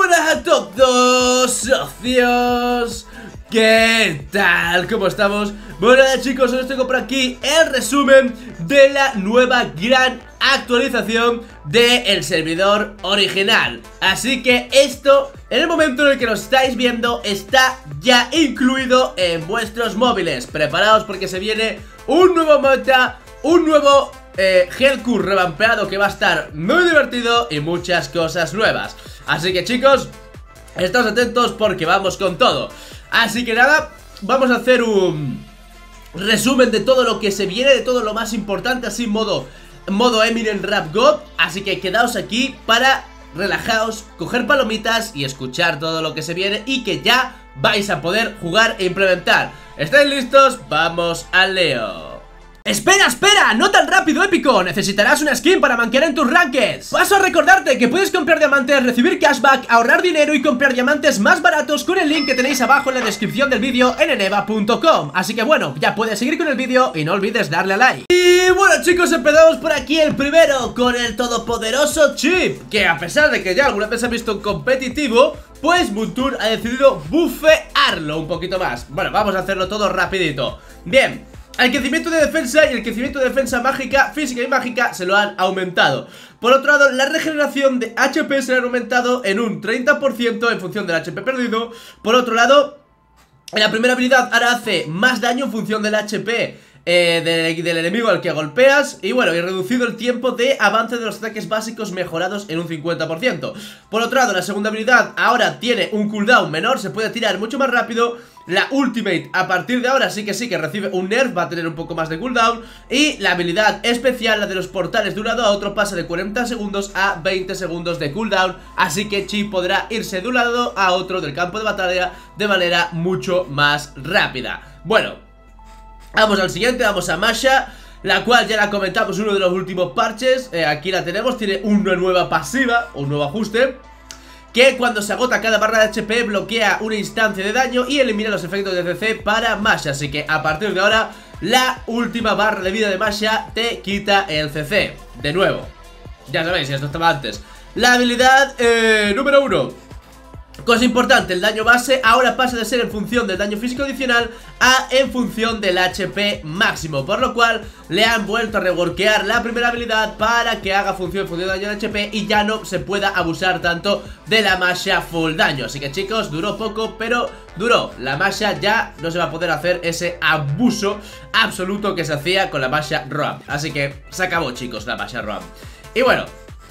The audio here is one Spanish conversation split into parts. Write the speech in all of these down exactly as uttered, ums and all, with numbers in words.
buenas a todos, socios. ¿Qué tal? ¿Cómo estamos? Bueno, nada, chicos, os tengo por aquí el resumen de la nueva gran actualización del servidor original. Así que esto, en el momento en el que lo estáis viendo, está ya incluido en vuestros móviles. Preparaos porque se viene un nuevo meta, un nuevo eh, Hellcore revampeado que va a estar muy divertido y muchas cosas nuevas. Así que, chicos, estad atentos porque vamos con todo. Así que nada, vamos a hacer un resumen de todo lo que se viene, de todo lo más importante, así modo, modo Eminem Rap God. Así que quedaos aquí para relajaos, coger palomitas y escuchar todo lo que se viene y que ya vais a poder jugar e implementar. ¿Estáis listos? Vamos al Leo. ¡Espera, espera! ¡No tan rápido, épico! Necesitarás una skin para manquear en tus rankeds. Paso a recordarte que puedes comprar diamantes, recibir cashback, ahorrar dinero y comprar diamantes más baratos con el link que tenéis abajo en la descripción del vídeo en eneva punto com. Así que bueno, ya puedes seguir con el vídeo y no olvides darle a like. Y bueno, chicos, empezamos por aquí el primero con el todopoderoso Chip, que a pesar de que ya alguna vez ha visto un competitivo, pues Moontoon ha decidido bufearlo un poquito más. Bueno, vamos a hacerlo todo rapidito. Bien, el crecimiento de defensa y el crecimiento de defensa mágica, física y mágica se lo han aumentado. Por otro lado, la regeneración de H P se le han aumentado en un treinta por ciento en función del H P perdido. Por otro lado, la primera habilidad ahora hace más daño en función del H P eh, del, del enemigo al que golpeas. Y bueno, y reducido el tiempo de avance de los ataques básicos mejorados en un cincuenta por ciento. Por otro lado, la segunda habilidad ahora tiene un cooldown menor, se puede tirar mucho más rápido. La ultimate a partir de ahora sí que sí que recibe un nerf, va a tener un poco más de cooldown. Y la habilidad especial, la de los portales de un lado a otro, pasa de cuarenta segundos a veinte segundos de cooldown. Así que Chi podrá irse de un lado a otro del campo de batalla de manera mucho más rápida. Bueno, vamos al siguiente, vamos a Masha, la cual ya la comentamos en uno de los últimos parches. eh, Aquí la tenemos, tiene una nueva pasiva, un nuevo ajuste, que cuando se agota cada barra de H P bloquea una instancia de daño y elimina los efectos de C C para Masha. Así que a partir de ahora la última barra de vida de Masha te quita el C C. De nuevo, ya sabéis, esto estaba antes. La habilidad eh, número uno. Cosa importante, el daño base ahora pasa de ser en función del daño físico adicional a en función del H P máximo, por lo cual le han vuelto a reworkear la primera habilidad para que haga función en función del daño de H P y ya no se pueda abusar tanto de la Masha full daño. Así que, chicos, duró poco, pero duró. La Masha ya no se va a poder hacer ese abuso absoluto que se hacía con la Masha Roam. Así que se acabó, chicos, la Masha Roam. Y bueno,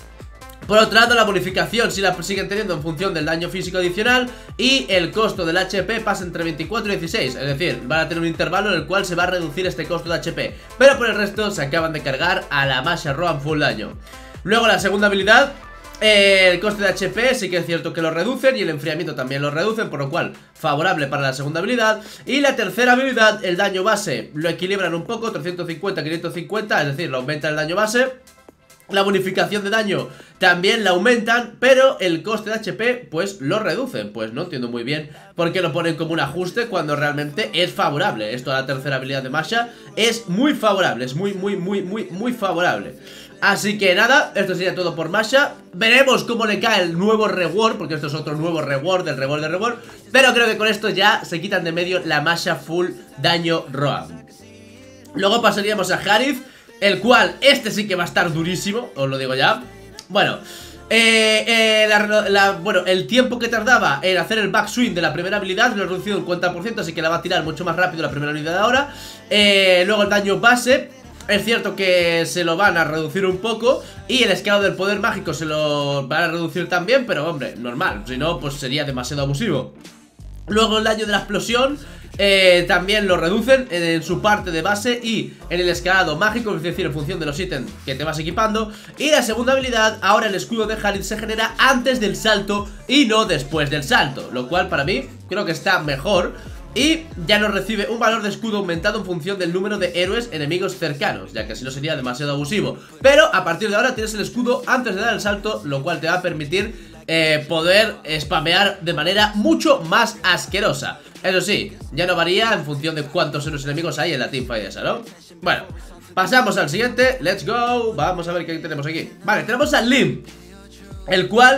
por otro lado, la bonificación sí la siguen teniendo en función del daño físico adicional. Y el costo del H P pasa entre veinticuatro y dieciséis. Es decir, van a tener un intervalo en el cual se va a reducir este costo de H P. Pero por el resto se acaban de cargar a la Masha Roam full daño. Luego la segunda habilidad, eh, el coste de H P sí que es cierto que lo reducen. Y el enfriamiento también lo reducen, por lo cual favorable para la segunda habilidad. Y la tercera habilidad, el daño base lo equilibran un poco, trescientos cincuenta, quinientos cincuenta. Es decir, lo aumenta el daño base. La bonificación de daño también la aumentan, pero el coste de H P pues lo reducen. Pues no entiendo muy bien por qué lo ponen como un ajuste cuando realmente es favorable. Esto a la tercera habilidad de Masha es muy favorable, es muy, muy, muy, muy, muy favorable. Así que nada, esto sería todo por Masha. Veremos cómo le cae el nuevo reward, porque esto es otro nuevo reward del reward del reward. Pero creo que con esto ya se quitan de medio la Masha full daño Roam. Luego pasaríamos a Harith, el cual, este sí que va a estar durísimo, os lo digo ya. Bueno, eh, eh, la, la, bueno, el tiempo que tardaba en hacer el backswing de la primera habilidad lo he reducido un cincuenta por ciento, así que la va a tirar mucho más rápido la primera habilidad ahora. eh, Luego el daño base, es cierto que se lo van a reducir un poco. Y el escalado del poder mágico se lo van a reducir también, pero hombre, normal, si no pues sería demasiado abusivo. Luego el daño de la explosión Eh, también lo reducen en, en su parte de base y en el escalado mágico, es decir, en función de los ítems que te vas equipando. Y la segunda habilidad, ahora el escudo de Harith se genera antes del salto y no después del salto, lo cual para mí creo que está mejor. Y ya no recibe un valor de escudo aumentado en función del número de héroes enemigos cercanos, ya que si no sería demasiado abusivo. Pero a partir de ahora tienes el escudo antes de dar el salto, lo cual te va a permitir eh, poder spamear de manera mucho más asquerosa. Eso sí, ya no varía en función de cuántos héroes enemigos hay en la teamfight esa, ¿no? Bueno, pasamos al siguiente, let's go. Vamos a ver qué tenemos aquí. Vale, tenemos a Lim, el cual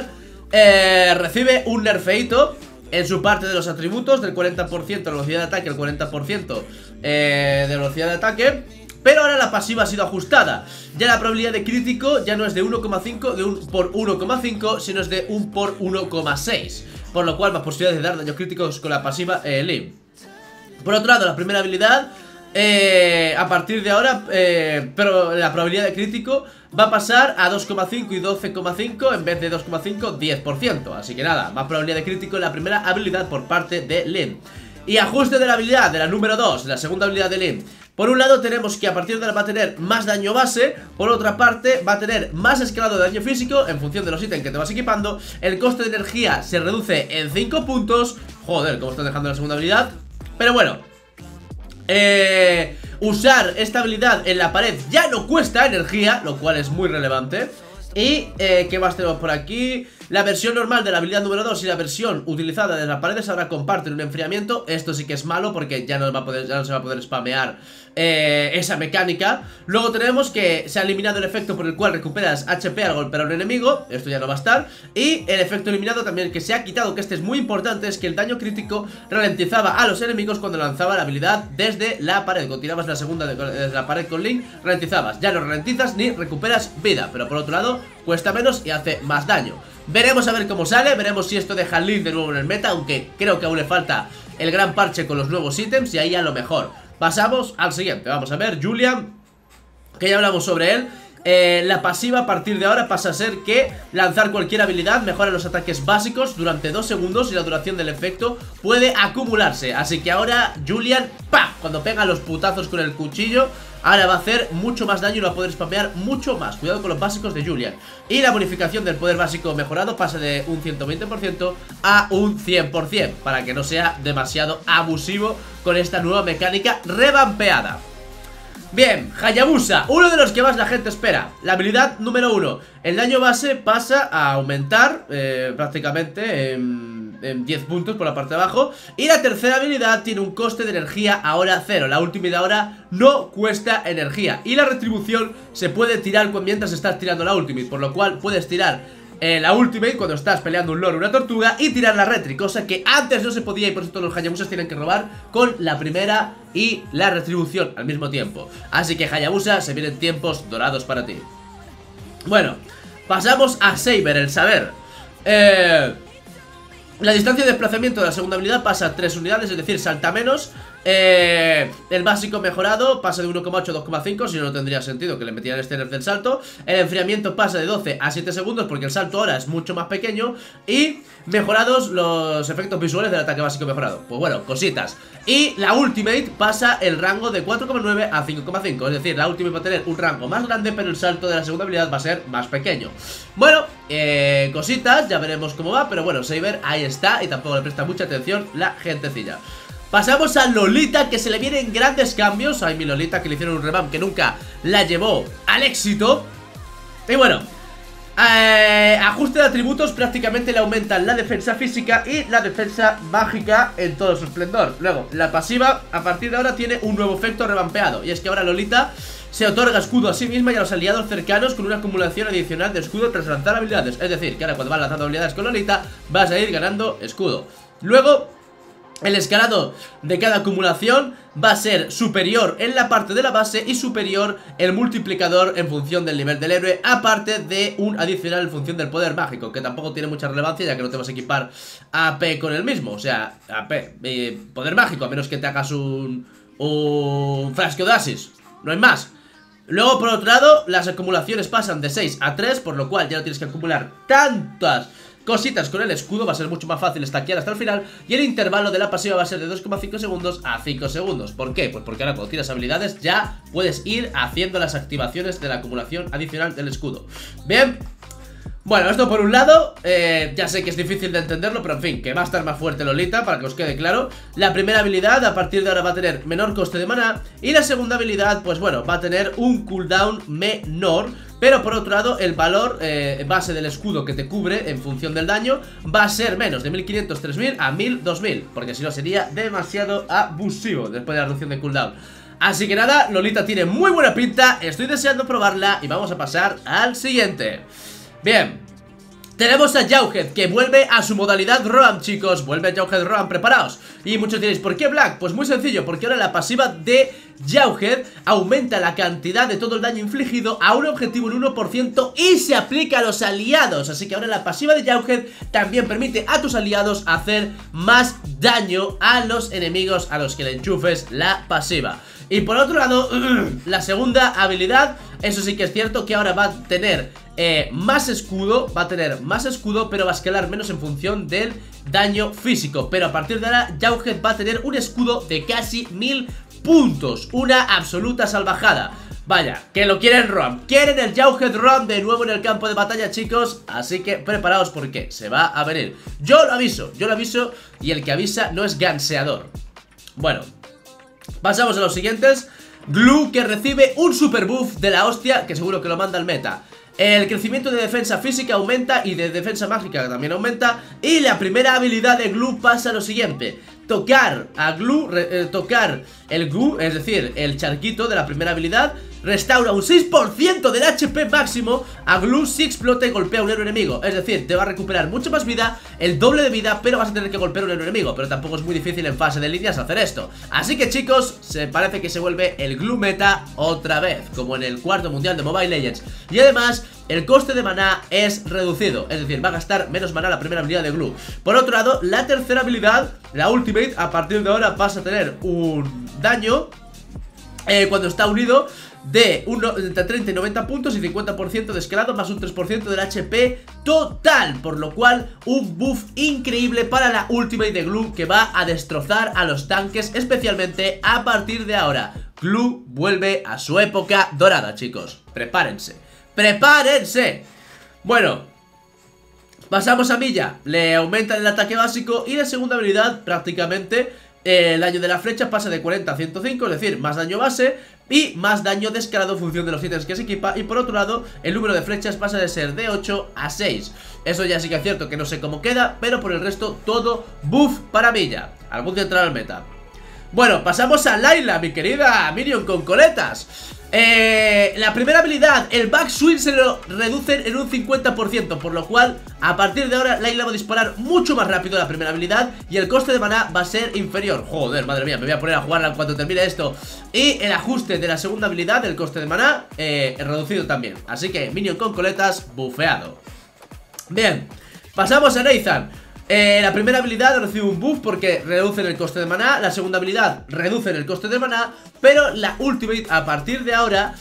eh, recibe un nerfeito en su parte de los atributos, del cuarenta por ciento de velocidad de ataque, el cuarenta por ciento eh, de velocidad de ataque. Pero ahora la pasiva ha sido ajustada. Ya la probabilidad de crítico ya no es de uno coma cinco de un por uno coma cinco, sino es de uno por uno coma seis. Por lo cual más posibilidades de dar daños críticos con la pasiva eh, Lim. Por otro lado, la primera habilidad eh, a partir de ahora, eh, pero la probabilidad de crítico va a pasar a dos coma cinco y doce coma cinco en vez de dos coma cinco, diez por ciento. Así que nada, más probabilidad de crítico en la primera habilidad por parte de Lim. Y ajuste de la habilidad de la número dos, la segunda habilidad de Lim. Por un lado tenemos que a partir de ahora va a tener más daño base. Por otra parte va a tener más escalado de daño físico en función de los ítems que te vas equipando. El coste de energía se reduce en cinco puntos. Joder, como están dejando la segunda habilidad. Pero bueno, eh, usar esta habilidad en la pared ya no cuesta energía, lo cual es muy relevante. Y, eh, ¿qué más tenemos por aquí? La versión normal de la habilidad número dos y la versión utilizada de las paredes ahora comparten un enfriamiento. Esto sí que es malo porque ya no, va a poder, ya no se va a poder spamear eh, esa mecánica. Luego tenemos que se ha eliminado el efecto por el cual recuperas H P al golpear a un enemigo. Esto ya no va a estar. Y el efecto eliminado también que se ha quitado, que este es muy importante, es que el daño crítico ralentizaba a los enemigos cuando lanzaba la habilidad desde la pared. Cuando tirabas la segunda de, desde la pared con Link, ralentizabas. Ya no ralentizas ni recuperas vida, pero por otro lado cuesta menos y hace más daño. Veremos a ver cómo sale, veremos si esto deja a Link de nuevo en el meta, aunque creo que aún le falta el gran parche con los nuevos ítems y ahí a lo mejor. Pasamos al siguiente, vamos a ver, Julian, que ya hablamos sobre él. Eh, la pasiva a partir de ahora pasa a ser que lanzar cualquier habilidad mejora los ataques básicos durante dos segundos y la duración del efecto puede acumularse. Así que ahora Julian, ¡pam!, cuando pega los putazos con el cuchillo, ahora va a hacer mucho más daño y lo va a poder spamear mucho más. Cuidado con los básicos de Julian. Y la bonificación del poder básico mejorado pasa de un ciento veinte por ciento a un cien por ciento, para que no sea demasiado abusivo con esta nueva mecánica revampeada. Bien, Hayabusa, uno de los que más la gente espera. La habilidad número uno. El daño base pasa a aumentar eh, prácticamente en, en diez puntos por la parte de abajo. Y la tercera habilidad tiene un coste de energía ahora cero. La última ahora no cuesta energía. Y la retribución se puede tirar mientras estás tirando la ultimate, por lo cual puedes tirar Eh, la ultimate cuando estás peleando un loro o una tortuga y tirar la retri, cosa que antes no se podía y por eso todos los Hayabusas tienen que robar con la primera y la retribución al mismo tiempo. Así que Hayabusa, se vienen tiempos dorados para ti. Bueno, pasamos a Saber, el saber. Eh... La distancia de desplazamiento de la segunda habilidad pasa a tres unidades, es decir, salta menos. eh, El básico mejorado pasa de uno coma ocho a dos coma cinco, si no, no tendría sentido que le metieran este nerf del salto. El enfriamiento pasa de doce a siete segundos porque el salto ahora es mucho más pequeño. Y mejorados los efectos visuales del ataque básico mejorado. Pues bueno, cositas. Y la ultimate pasa el rango de cuatro coma nueve a cinco coma cinco, es decir, la ultimate va a tener un rango más grande, pero el salto de la segunda habilidad va a ser más pequeño. Bueno, eh, cositas, ya veremos cómo va, pero bueno, Saber ahí está y tampoco le presta mucha atención la gentecilla. Pasamos a Lolita, que se le vienen grandes cambios. Ay, mi Lolita, que le hicieron un revamp que nunca la llevó al éxito. Y bueno, eh, ajuste de atributos, prácticamente le aumentan la defensa física y la defensa mágica en todo su esplendor. Luego, la pasiva a partir de ahora tiene un nuevo efecto revampeado, y es que ahora Lolita se otorga escudo a sí misma y a los aliados cercanos con una acumulación adicional de escudo tras lanzar habilidades. Es decir, que ahora cuando vas lanzando habilidades con Lolita vas a ir ganando escudo. Luego, el escalado de cada acumulación va a ser superior en la parte de la base y superior el multiplicador en función del nivel del héroe, aparte de un adicional en función del poder mágico, que tampoco tiene mucha relevancia ya que no te vas a equipar A P con el mismo. O sea, A P, eh, poder mágico, a menos que te hagas un, un frasco de Asis, no hay más. Luego, por otro lado, las acumulaciones pasan de seis a tres, por lo cual ya no tienes que acumular tantas cositas con el escudo, va a ser mucho más fácil stackear hasta el final. Y el intervalo de la pasiva va a ser de dos coma cinco segundos a cinco segundos. ¿Por qué? Pues porque ahora cuando tiras habilidades ya puedes ir haciendo las activaciones de la acumulación adicional del escudo. Bien. Bueno, esto por un lado, eh, ya sé que es difícil de entenderlo, pero en fin, que va a estar más fuerte Lolita, para que os quede claro. La primera habilidad a partir de ahora va a tener menor coste de maná. Y la segunda habilidad, pues bueno, va a tener un cooldown menor. Pero por otro lado, el valor eh, base del escudo que te cubre en función del daño va a ser menos, de mil quinientos, tres mil a mil, dos mil, porque si no sería demasiado abusivo después de la reducción de cooldown. Así que nada, Lolita tiene muy buena pinta, estoy deseando probarla y vamos a pasar al siguiente. Bien, Tenemos a Jughead, que vuelve a su modalidad Roam, chicos. Vuelve a Jughead Roam, preparaos. Y muchos diréis, ¿por qué Black? Pues muy sencillo, porque ahora la pasiva de Jughead aumenta la cantidad de todo el daño infligido a un objetivo en uno por ciento y se aplica a los aliados. Así que ahora la pasiva de Jughead también permite a tus aliados hacer más daño a los enemigos a los que le enchufes la pasiva. Y por otro lado, la segunda habilidad, eso sí que es cierto que ahora va a tener eh, más escudo, va a tener más escudo, pero va a escalar menos en función del daño físico. Pero a partir de ahora, Jughead va a tener un escudo de casi mil puntos, una absoluta salvajada. Vaya, que lo quieren Roam, quieren el Jughead Roam de nuevo en el campo de batalla, chicos. Así que preparaos porque se va a venir. Yo lo aviso, yo lo aviso, y el que avisa no es ganseador. Bueno, pasamos a los siguientes. Glue, que recibe un super buff de la hostia, que seguro que lo manda el meta. El crecimiento de defensa física aumenta y de defensa mágica también aumenta. Y la primera habilidad de Glue pasa lo siguiente: tocar a Glue, re, eh, tocar el Glue, es decir, el charquito de la primera habilidad, restaura un seis por ciento del H P máximo a Glue si explota y golpea a un héroe enemigo. Es decir, te va a recuperar mucho más vida, el doble de vida, pero vas a tener que golpear a un héroe enemigo. Pero tampoco es muy difícil en fase de líneas hacer esto. Así que, chicos, se parece que se vuelve el Glue meta otra vez, como en el cuarto mundial de Mobile Legends. Y además, el coste de maná es reducido, es decir, va a gastar menos maná la primera habilidad de Glue. Por otro lado, la tercera habilidad, la Ultimate, a partir de ahora vas a tener un daño eh, cuando está unido de uno, entre treinta y noventa puntos y cincuenta por ciento de escalado más un tres por ciento del H P total. Por lo cual, un buff increíble para la Ultimate de Glue, que va a destrozar a los tanques, especialmente a partir de ahora. Glue vuelve a su época dorada, chicos. Prepárense, prepárense. Bueno, pasamos a Milla. Le aumenta el ataque básico y la segunda habilidad prácticamente eh, el daño de la flecha pasa de cuarenta a ciento cinco, es decir, más daño base y más daño de escalado en función de los ítems que se equipa. Y por otro lado, el número de flechas pasa de ser de ocho a seis. Eso ya sí que es cierto que no sé cómo queda, pero por el resto todo buff para Milla. Algún día entrará al meta. Bueno, pasamos a Layla, mi querida minion con coletas. Eh, la primera habilidad, el backswing, se lo reducen en un cincuenta por ciento, por lo cual a partir de ahora Layla va a disparar mucho más rápido la primera habilidad y el coste de maná va a ser inferior. Joder, madre mía, me voy a poner a jugarla cuando termine esto. Y el ajuste de la segunda habilidad, el coste de maná, eh, reducido también. Así que minion con coletas, bufeado. Bien, pasamos a Nathan. Eh, la primera habilidad recibe un buff porque reducen el coste de maná. La segunda habilidad reducen el coste de maná. Pero la ultimate, a partir de ahora,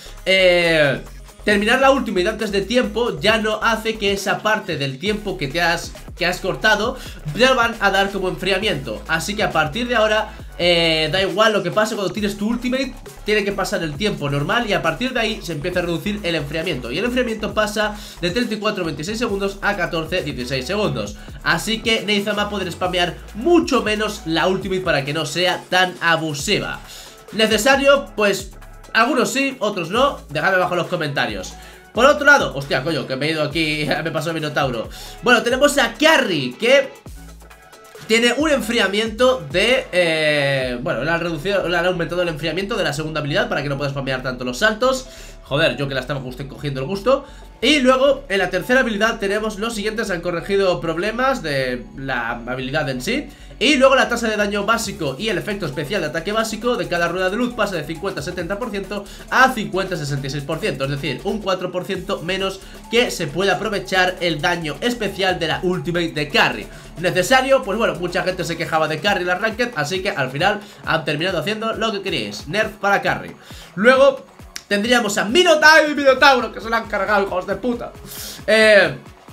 eh, terminar la ultimate antes de tiempo ya no hace que esa parte del tiempo que te has, que has cortado te van a dar como enfriamiento. Así que a partir de ahora eh, da igual lo que pase cuando tienes tu ultimate, tiene que pasar el tiempo normal y a partir de ahí se empieza a reducir el enfriamiento. Y el enfriamiento pasa de treinta y cuatro a veintiséis segundos a catorce a dieciséis segundos. Así que Nathan va a poder spamear mucho menos la ultimate para que no sea tan abusiva. ¿Necesario? Pues algunos sí, otros no. Dejadme abajo en los comentarios. Por otro lado, hostia, coño, que me he ido aquí, me pasó el Minotauro. Bueno, tenemos a Carry, que tiene un enfriamiento de... Eh, bueno, le han reducido, le han aumentado el enfriamiento de la segunda habilidad para que no puedas spamear tanto los saltos. Joder, yo que la estaba justo cogiendo el gusto. Y luego, en la tercera habilidad tenemos los siguientes. Han corregido problemas de la habilidad en sí. Y luego la tasa de daño básico y el efecto especial de ataque básico de cada rueda de luz pasa de cincuenta a setenta por ciento a cincuenta a sesenta y seis por ciento. Es decir, un cuatro por ciento menos que se puede aprovechar el daño especial de la ultimate de Carry. ¿Necesario? Pues bueno, mucha gente se quejaba de Carry en la Ranked, así que al final han terminado haciendo lo que queríais. Nerf para Carry. Luego tendríamos a Minotauro y Minotauro, que se lo han cargado, hijos de puta. Eh...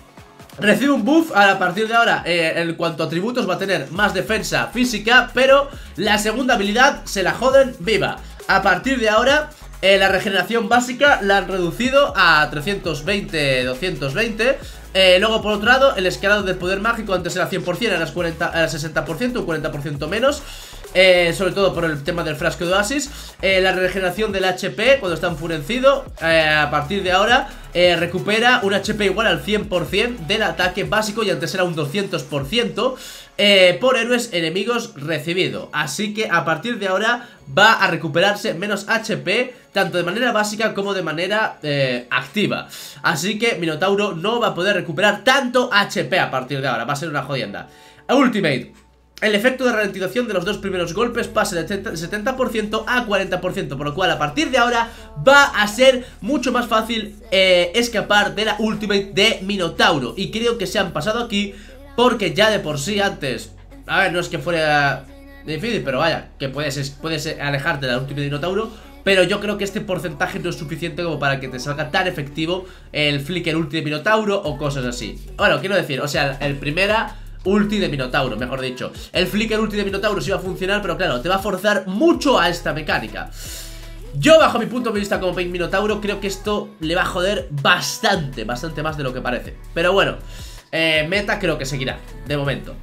Recibe un buff a partir de ahora, eh, en cuanto a atributos va a tener más defensa física, pero la segunda habilidad se la joden viva. A partir de ahora, eh, la regeneración básica la han reducido a trescientos veinte, doscientos veinte. Eh, luego por otro lado, el escalado del poder mágico antes era cien por ciento, ahora es, cuarenta, era sesenta por ciento, un cuarenta por ciento menos. eh, sobre todo por el tema del frasco de oasis. eh, La regeneración del H P cuando está enfurecido, eh, a partir de ahora eh, recupera un H P igual al cien por ciento del ataque básico, y antes era un doscientos por ciento eh, por héroes enemigos recibido. Así que a partir de ahora va a recuperarse menos H P, tanto de manera básica como de manera eh, activa. Así que Minotauro no va a poder recuperar tanto H P a partir de ahora. Va a ser una jodienda. Ultimate: el efecto de ralentización de los dos primeros golpes pasa de setenta por ciento a cuarenta por ciento, por lo cual a partir de ahora va a ser mucho más fácil eh, escapar de la Ultimate de Minotauro. Y creo que se han pasado aquí, porque ya de por sí antes, a ver, no es que fuera difícil, pero vaya, que puedes, puedes alejarte de la Ultimate de Minotauro, pero yo creo que este porcentaje no es suficiente como para que te salga tan efectivo el Flicker Ulti de Minotauro o cosas así. Bueno, quiero decir, o sea, el primera ulti de Minotauro, mejor dicho. El Flicker ulti de Minotauro sí va a funcionar, pero claro, te va a forzar mucho a esta mecánica. Yo, bajo mi punto de vista como Pain Minotauro, creo que esto le va a joder bastante, bastante más de lo que parece. Pero bueno, eh, meta creo que seguirá, de momento.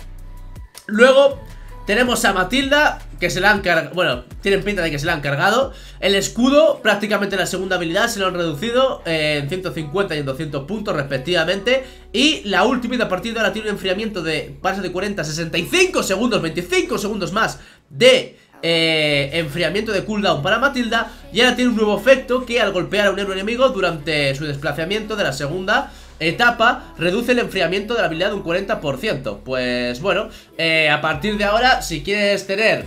Luego tenemos a Matilda, que se la han cargado. Bueno, tienen pinta de que se la han cargado. El escudo, prácticamente la segunda habilidad, se lo han reducido eh, en ciento cincuenta y en doscientos puntos respectivamente. Y la Ultimate a partir de ahora tiene un enfriamiento de, pasa de cuarenta a sesenta y cinco segundos, veinticinco segundos más de eh, enfriamiento de cooldown para Matilda. Y ahora tiene un nuevo efecto que al golpear a un héroe enemigo durante su desplazamiento de la segunda etapa, reduce el enfriamiento de la habilidad de un cuarenta por ciento. Pues bueno, eh, a partir de ahora, si quieres tener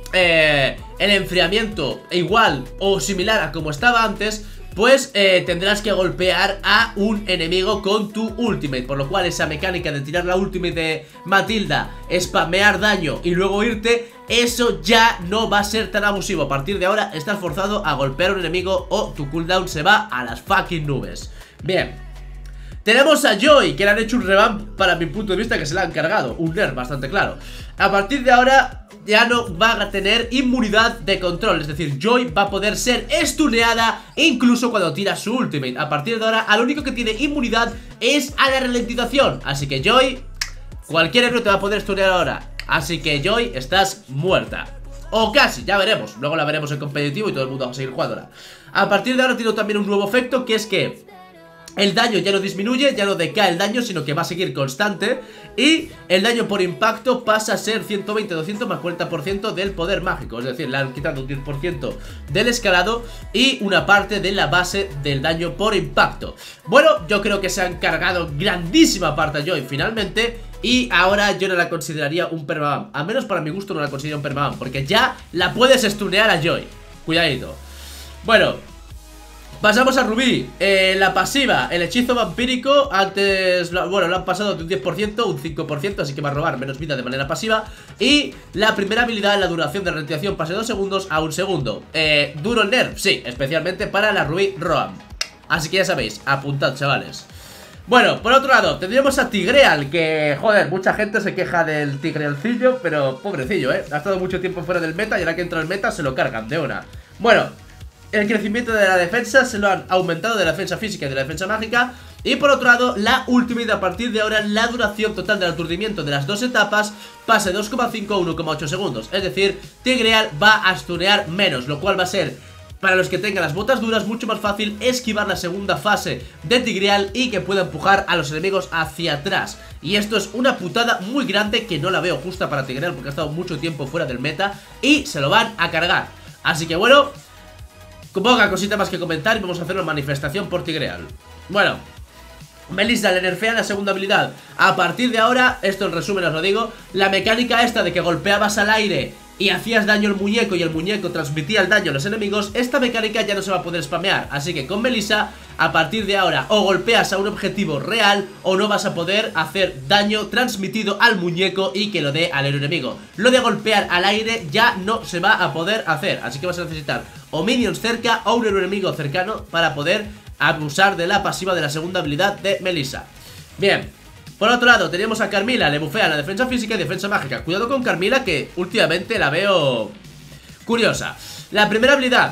eh, el enfriamiento igual o similar a como estaba antes, pues eh, tendrás que golpear a un enemigo con tu ultimate. Por lo cual esa mecánica de tirar la ultimate de Matilda, spamear daño y luego irte, eso ya no va a ser tan abusivo. A partir de ahora estás forzado a golpear a un enemigo o tu cooldown se va a las fucking nubes. Bien. Tenemos a Joy, que le han hecho un revamp, para mi punto de vista, que se la han cargado. Un nerf bastante claro. A partir de ahora ya no va a tener inmunidad de control. Es decir, Joy va a poder ser stuneada incluso cuando tira su ultimate. A partir de ahora, al único que tiene inmunidad es a la ralentización. Así que Joy, cualquier héroe te va a poder stunear ahora. Así que Joy, estás muerta. O casi, ya veremos. Luego la veremos en competitivo y todo el mundo va a seguir jugándola. A partir de ahora tiene también un nuevo efecto, que es que el daño ya no disminuye, ya no decae el daño, sino que va a seguir constante. Y el daño por impacto pasa a ser ciento veinte, doscientos más cuarenta por ciento del poder mágico. Es decir, le han quitado un diez por ciento del escalado y una parte de la base del daño por impacto. Bueno, yo creo que se han cargado grandísima parte a Joy finalmente. Y ahora yo no la consideraría un permabam. Al menos para mi gusto no la considero un permabam, porque ya la puedes stunear a Joy. Cuidadito. Bueno, pasamos a Rubí, eh, la pasiva, el hechizo vampírico. Antes, bueno, lo han pasado de un diez por ciento, un cinco por ciento, así que va a robar menos vida de manera pasiva. Y la primera habilidad, la duración de ralentización, pasa de dos segundos a un segundo. eh, Duro el nerf, sí, especialmente para la Rubí Roam. Así que ya sabéis, apuntad, chavales. Bueno, por otro lado, tendríamos a Tigreal, que, joder, mucha gente se queja del Tigrealcillo, pero pobrecillo, eh, ha estado mucho tiempo fuera del meta y ahora que entra el meta se lo cargan de una. Bueno, el crecimiento de la defensa se lo han aumentado, de la defensa física y de la defensa mágica. Y por otro lado, la ultimate, a partir de ahora, la duración total del aturdimiento de las dos etapas pasa de dos coma cinco a uno coma ocho segundos. Es decir, Tigreal va a stunear menos, lo cual va a ser, para los que tengan las botas duras, mucho más fácil esquivar la segunda fase de Tigreal y que pueda empujar a los enemigos hacia atrás. Y esto es una putada muy grande que no la veo justa para Tigreal, porque ha estado mucho tiempo fuera del meta y se lo van a cargar. Así que bueno, poca cosita más que comentar y vamos a hacer una manifestación por Tigreal. Bueno, Melissa le nerfea la segunda habilidad. A partir de ahora, esto en resumen os lo digo, la mecánica esta de que golpeabas al aire y hacías daño al muñeco y el muñeco transmitía el daño a los enemigos, esta mecánica ya no se va a poder spamear. Así que con Melissa, a partir de ahora, o golpeas a un objetivo real o no vas a poder hacer daño transmitido al muñeco y que lo dé al héroe enemigo. Lo de golpear al aire ya no se va a poder hacer, así que vas a necesitar o minions cerca o un héroe enemigo cercano para poder abusar de la pasiva de la segunda habilidad de Melissa. Bien. Por otro lado, tenemos a Carmilla, le bufea la defensa física y defensa mágica. Cuidado con Carmilla, que últimamente la veo curiosa. La primera habilidad,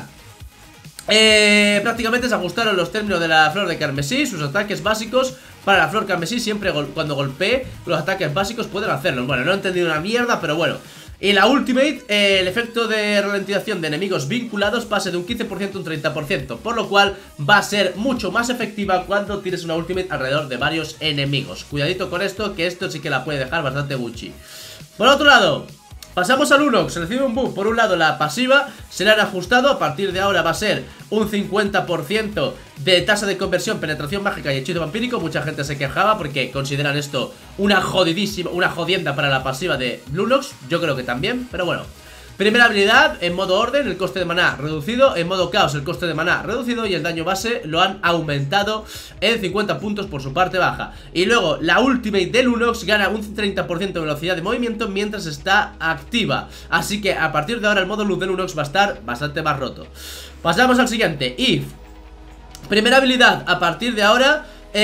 eh, prácticamente se ajustaron los términos de la flor de carmesí. Sus ataques básicos para la flor carmesí, siempre gol cuando golpee, los ataques básicos pueden hacerlo. Bueno, no he entendido una mierda, pero bueno. Y la Ultimate, eh, el efecto de ralentización de enemigos vinculados pasa de un quince por ciento a un treinta por ciento, por lo cual va a ser mucho más efectiva cuando tienes una Ultimate alrededor de varios enemigos. Cuidadito con esto, que esto sí que la puede dejar bastante Gucci. Por otro lado, pasamos al Lunox, recibe un buff. Por un lado la pasiva se le han ajustado, a partir de ahora va a ser un cincuenta por ciento de tasa de conversión, penetración mágica y hechizo vampírico. Mucha gente se quejaba porque consideran esto una jodidísima, una jodienda para la pasiva de Lunox. Yo creo que también, pero bueno. Primera habilidad, en modo orden, el coste de maná reducido. En modo caos, el coste de maná reducido. Y el daño base lo han aumentado en cincuenta puntos por su parte baja. Y luego, la ultimate de Lunox gana un treinta por ciento de velocidad de movimiento mientras está activa. Así que a partir de ahora el modo luz de Lunox va a estar bastante más roto. Pasamos al siguiente, If. Primera habilidad, a partir de ahora,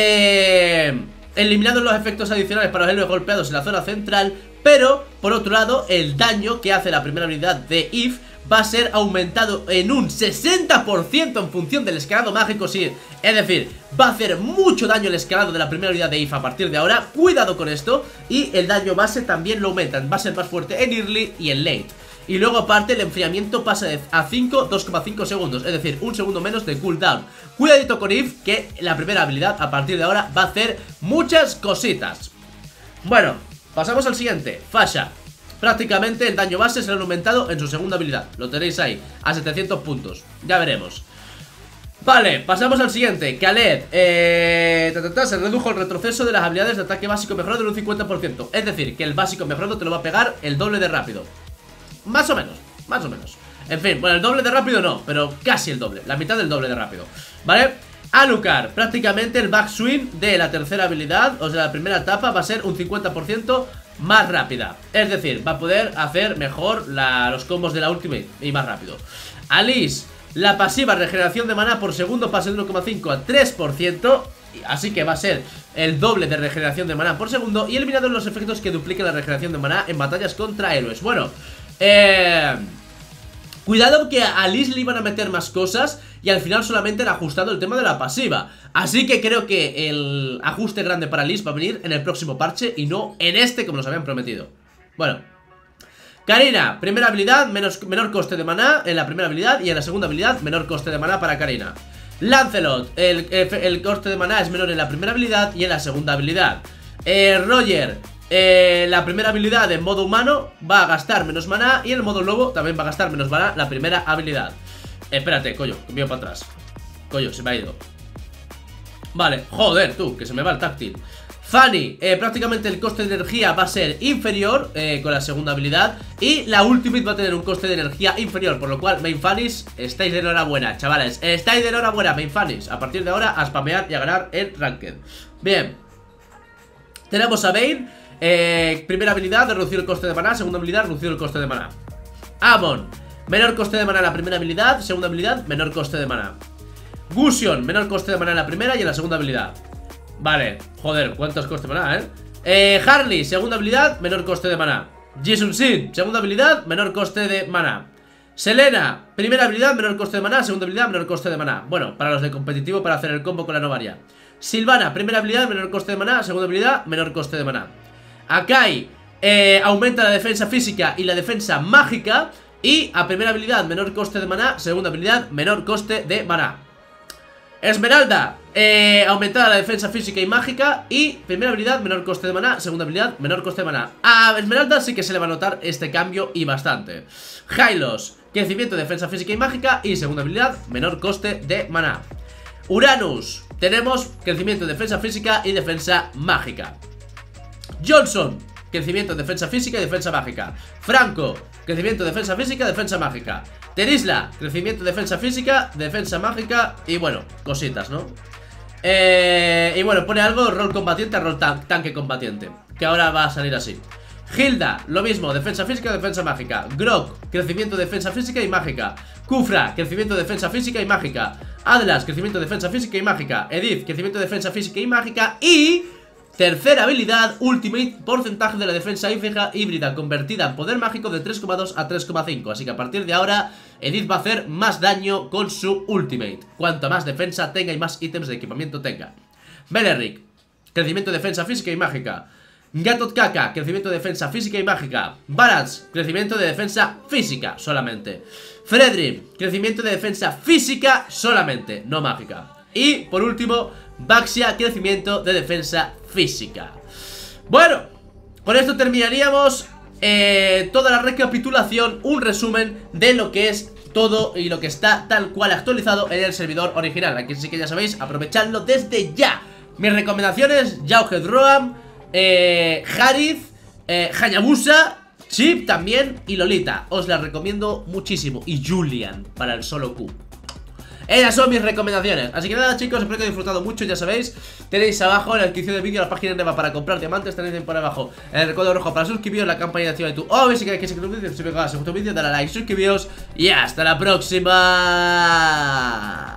eh, eliminando los efectos adicionales para los héroes golpeados en la zona central. Pero, por otro lado, el daño que hace la primera habilidad de If va a ser aumentado en un sesenta por ciento en función del escalado mágico, sí. Es decir, va a hacer mucho daño el escalado de la primera habilidad de If a partir de ahora. Cuidado con esto. Y el daño base también lo aumentan. Va a ser más fuerte en early y en late. Y luego aparte el enfriamiento pasa de a cinco, dos coma cinco segundos. Es decir, un segundo menos de cooldown. Cuidadito con If, que la primera habilidad a partir de ahora va a hacer muchas cositas. Bueno, pasamos al siguiente, Fasha. Prácticamente el daño base se lo han aumentado en su segunda habilidad. Lo tenéis ahí, a setecientos puntos. Ya veremos. Vale, pasamos al siguiente, Khaled. eh, ta, ta, ta, Se redujo el retroceso de las habilidades de ataque básico mejorado en un cincuenta por ciento. Es decir, que el básico mejorado te lo va a pegar el doble de rápido. Más o menos, más o menos. En fin, bueno, el doble de rápido no, pero casi el doble, la mitad del doble de rápido. ¿Vale? Alucard, prácticamente el backswing de la tercera habilidad, o sea, la primera etapa va a ser un cincuenta por ciento más rápida. Es decir, va a poder hacer mejor la, los combos de la ultimate y más rápido. Alice, la pasiva regeneración de maná por segundo pasa de uno coma cinco a tres por ciento. Así que va a ser el doble de regeneración de maná por segundo. Y eliminado los efectos que dupliquen la regeneración de maná en batallas contra héroes. Bueno, eh... cuidado que a Alice le iban a meter más cosas y al final solamente han ajustado el tema de la pasiva. Así que creo que el ajuste grande para Alice va a venir en el próximo parche y no en este como nos habían prometido. Bueno, Karina, primera habilidad, menos, menor coste de maná en la primera habilidad. Y en la segunda habilidad, menor coste de maná para Karina. Lancelot, el, el, el coste de maná es menor en la primera habilidad y en la segunda habilidad. eh, Roger, Eh, la primera habilidad en modo humano va a gastar menos maná. Y en el modo lobo también va a gastar menos maná la primera habilidad. Espérate, coño, que me voy para atrás. Coño, se me ha ido. Vale, joder, tú, que se me va el táctil. Fanny, eh, prácticamente el coste de energía va a ser inferior eh, con la segunda habilidad. Y la ultimate va a tener un coste de energía inferior. Por lo cual, main Fannies, estáis de enhorabuena, chavales. Estáis de enhorabuena, main Fannies. A partir de ahora, a spamear y a ganar el Ranked. Bien. Tenemos a Vayne. Eh, primera habilidad, reducir el coste de maná. Segunda habilidad, reducir el coste de maná. Amon, menor coste de maná en la primera habilidad. Segunda habilidad, menor coste de maná. Gusion, menor coste de maná en la primera y en la segunda habilidad. Vale, joder, cuántos costes de maná, eh Eh, Harley, segunda habilidad, menor coste de maná. Jisung Sin, segunda habilidad, menor coste de maná. Selena, primera habilidad, menor coste de maná. Segunda habilidad, menor coste de maná. Bueno, para los de competitivo, para hacer el combo con la Novaria. Silvana, primera habilidad, menor coste de maná. Segunda habilidad, menor coste de maná. Akai, eh, aumenta la defensa física y la defensa mágica. Y a primera habilidad, menor coste de maná. Segunda habilidad, menor coste de maná. Esmeralda, eh, aumentada la defensa física y mágica. Y primera habilidad, menor coste de maná. Segunda habilidad, menor coste de maná. A Esmeralda sí que se le va a notar este cambio y bastante. Hylos, crecimiento de defensa física y mágica. Y segunda habilidad, menor coste de maná. Uranus, tenemos crecimiento de defensa física y defensa mágica. Johnson, crecimiento de defensa física y defensa mágica. Franco, crecimiento de defensa física, defensa mágica. Terisla, crecimiento de defensa física, defensa mágica. Y bueno, cositas, ¿no? Eh, y bueno, pone algo, rol combatiente a rol tan tanque combatiente, que ahora va a salir así. Hilda, lo mismo, defensa física, defensa mágica. Grok, crecimiento de defensa física y mágica. Kufra, crecimiento de defensa física y mágica. Atlas, crecimiento de defensa física y mágica. Edith, crecimiento de defensa física y mágica. Y tercera habilidad, Ultimate, porcentaje de la defensa híbrida convertida en poder mágico de tres coma dos a tres coma cinco. Así que a partir de ahora, Edith va a hacer más daño con su Ultimate. Cuanto más defensa tenga y más ítems de equipamiento tenga. Beleric, crecimiento de defensa física y mágica. Gatot Kaka, crecimiento de defensa física y mágica. Barats, crecimiento de defensa física solamente. Fredrin, crecimiento de defensa física solamente, no mágica. Y por último, Baxia, crecimiento de defensa física. Bueno, con esto terminaríamos eh, toda la recapitulación, un resumen de lo que es todo y lo que está tal cual actualizado en el servidor original. Aquí sí que ya sabéis, aprovechadlo desde ya. Mis recomendaciones, Jauhead Roam, eh, Harith, eh, Hayabusa, Chip también y Lolita. Os las recomiendo muchísimo. Y Julian para el solo Q. Esas son mis recomendaciones. Así que nada, chicos, espero que hayáis disfrutado mucho. Ya sabéis, tenéis abajo en la descripción del vídeo la página de Neva para comprar diamantes. Tenéis por abajo el recuadro rojo para suscribiros, la campanita activa de tu O B. Si queréis que se suscribáis, si os gusta el vídeo, dale a like, suscribíos y hasta la próxima.